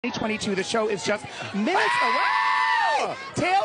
2022. The show is just minutes away. Taylor